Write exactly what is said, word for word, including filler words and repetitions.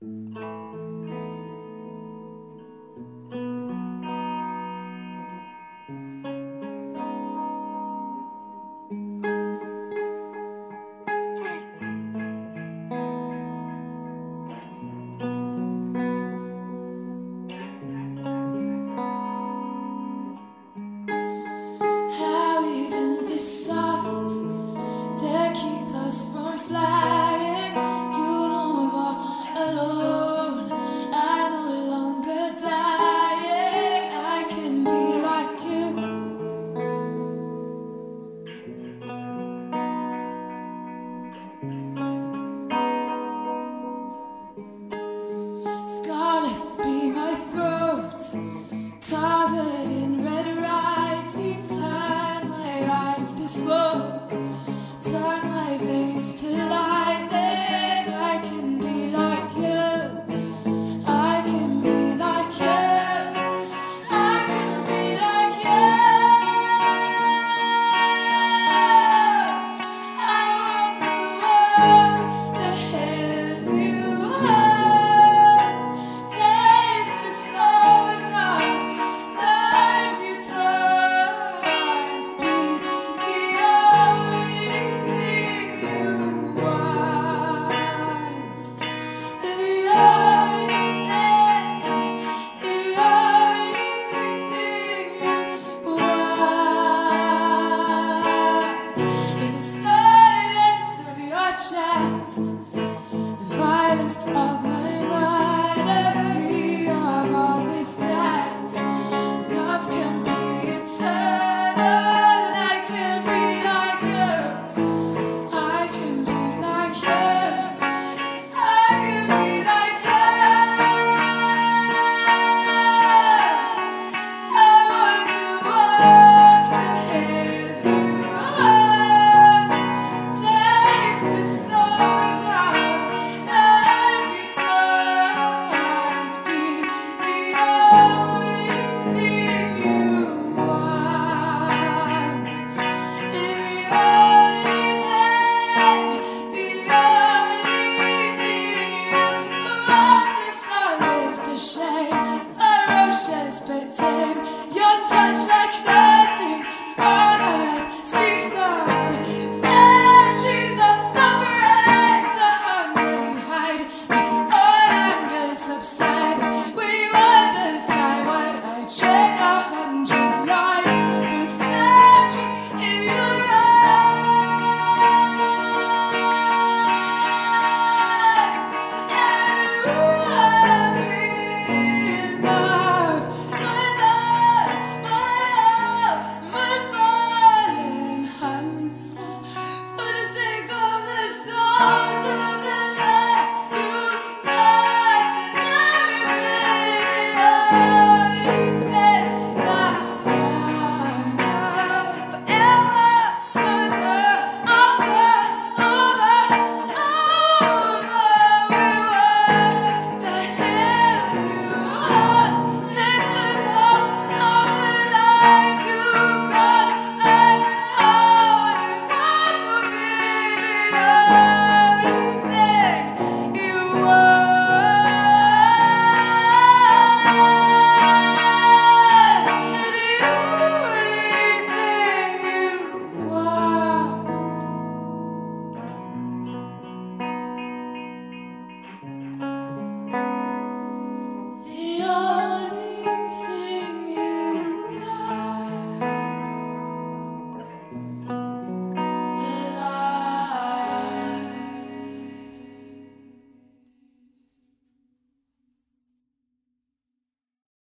Scarless be my throat, covered in red writing. Turn my eyes to smoke, turn my veins to lightning. I can be like you, I can be like you, I can be like you. I want to walk the hills you walk, taste the souls of lives you taunt, be the only thing you want, the only thing, the only thing you want. In the silence of your chest, the violence of my mind, a fear of all this death. Love can be eternal, and I can be like you, I can be like you, I can be like you. I want to walk the hills you walk, taste the souls of lives you taunt, be the only thing you want, the only thing, the only thing you want. The solace, the shame, ferocious but tame. Your touch like nothing on earth speaks of centuries of suffering. The hungry hide when anger subsides. We wonder skyward, I trade a hundred lives for centuries in your eyes. And it won't be enough, my love, my love, my fallen hunter, for the sake of the souls that